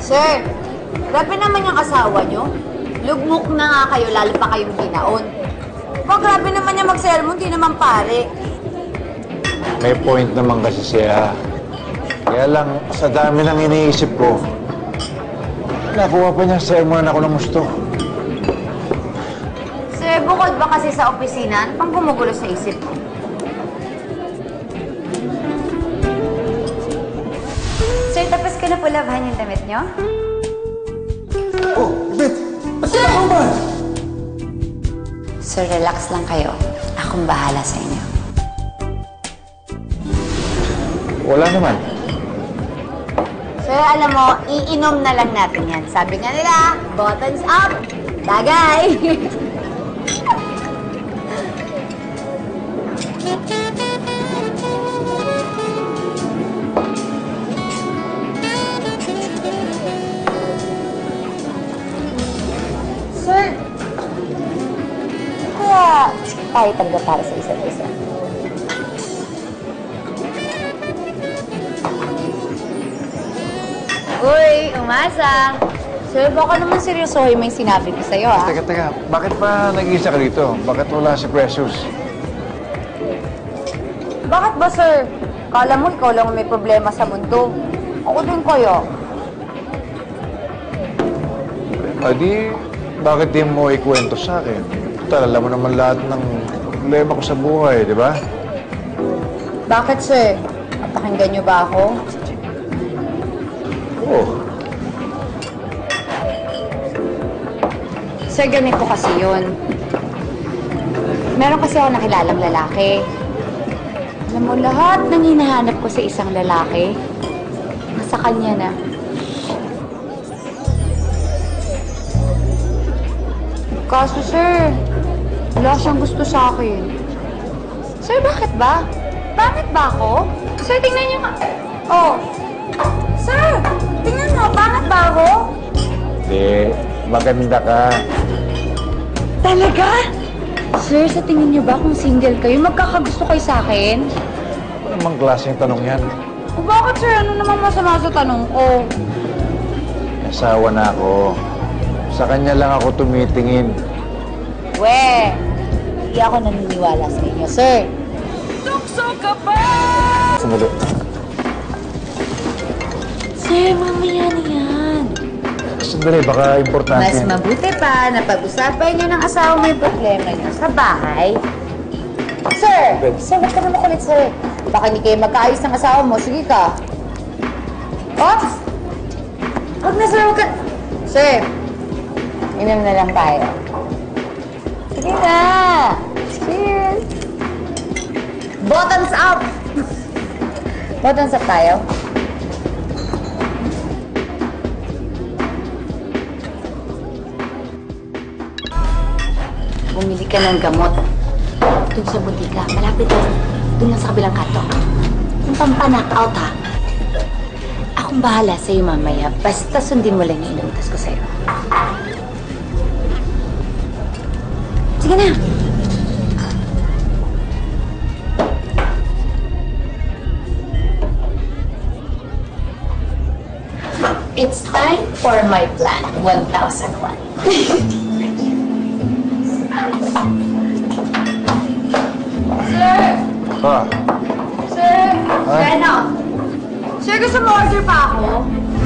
Sir, grabe naman yung asawa nyo. Lugmok na nga kayo, lalo pa kayong ginaon. Grabe naman niya mag-sermon, di naman pare. May point naman kasi siya. Kaya lang, sa dami ng iniisip ko, nakuha pa niya sermonan ako ng gusto. Sir, bukod ba kasi sa opisina, ano pang gumugulo sa isip mo? Sir, tapos ka na po labahan yung damit nyo? Oh, Beth! Ba't ka ako ba? Sir, relax lang kayo. Akong bahala sa inyo. Wala naman. Sir, alam mo, iinom na lang natin yan. Sabi nga nila, bottoms up! Bagay! Sir, kaya tayo tanggap para sa isa't isa. Uy, umasa! Sir, baka naman seryosohin mo yung sinabi ko sa'yo, ah. Teka. Bakit pa nag-iisa ka dito? Bakit wala si Precious? Bakit ba, sir? Kala mo ikaw lang may problema sa mundo. Ako din kaya. Adi, bakit di mo ikwento sa akin? Total, alam mo naman lahat ng problema ko sa buhay, di ba? Bakit, sir? Napakinggan niyo ba ako? Oo. Sir, ganito kasi yun. Meron kasi ako nakilalang lalaki. Alam mo, lahat ng hinahanap ko sa isang lalaki, nasa kanya na. Kaso, sir, wala siyang gusto sa akin. Sir, bakit ba? Pangit ba ako? Sir, tingnan niyo nga. Oh. Sir, tingnan mo, pangit ba ako? Hindi, maganda ka. Talaga? Sir, sa tingin niyo ba kung single kayo, magkakagusto kayo sa akin? Ano namang klaseng tanong yan? O bakit, sir? Ano namang masama sa tanong ko? Asawa na ako. Sa kanya lang ako tumitingin. We, hindi ako naniniwala sa inyo, sir. Tukso ka ba? Sandali. Sir, mamaya na yan. Sandali, baka importante. Mas mabuti pa na pag-usapan niyo ng asawa mo yung problema niyo sa bahay. Sir! Sir, ba't ka na makulit, sir? Baka hindi kayo magkaayos ng asawa mo. Sige ka. Oops! Huwag na, sir. Huwag ka... Sir, inom na lang tayo. Sige na! Cheers! Bottoms up! Bottoms up tayo. Bumili ka ng gamot. Doon sa butika. Malapit doon. Doon lang sa kabilang kanto. Yung pampanak out, ha? Akong bahala sa'yo mamaya. Basta sundin mo lang yung inuutas ko sa'yo. Sige na. It's time for my plan. 1,001. Sir! Ah, Sir! Ay. Sir, ano? Sir, gusto mo order pa ako?